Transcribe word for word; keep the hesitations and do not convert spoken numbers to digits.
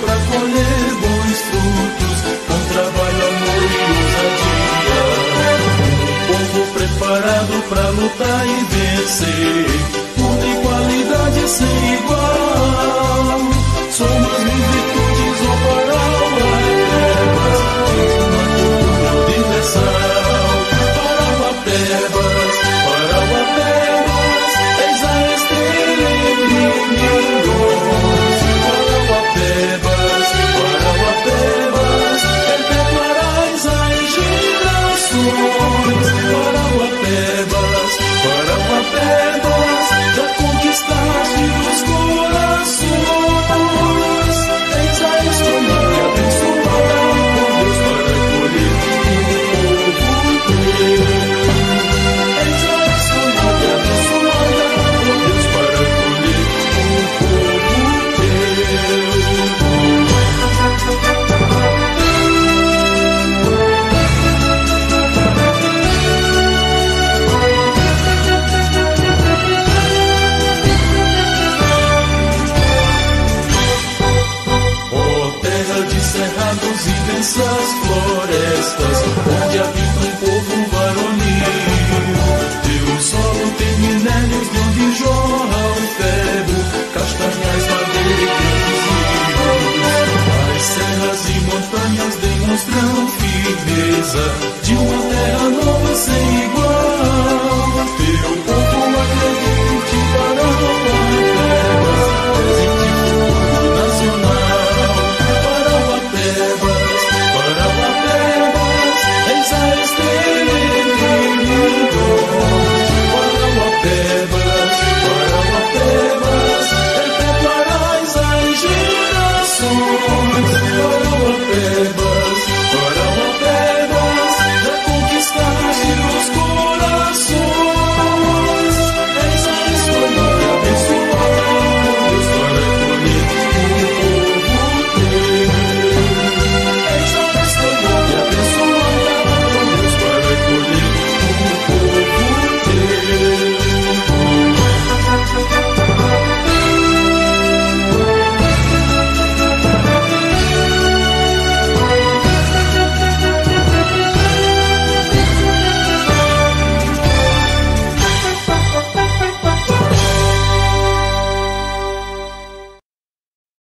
pra colher bons frutos, com trabalho, amor e ousadia. Um povo preparado pra lutar e vencer, tudo em qualidade sem igual. Somos mil virtudes, ó Parauapebas, de uma cultura universal. Parauapebas, Parauapebas, eis a estrela iluminando. Parauapebas, Parauapebas, perpetuarás as gerações. Parauapebas, Parauapebas, já conquistaste os corações. Eis a escolhida e abençoada por Deus para colher o povo teu. Eis a escolhida e abençoada por Deus para colher o povo cerrados e densas florestas, onde habita um povo varonil. Teu solo tem minérios de onde jorra o ferro, castanhas, madeira e grandes rios. As serras e montanhas demonstram firmeza de uma terra nova sem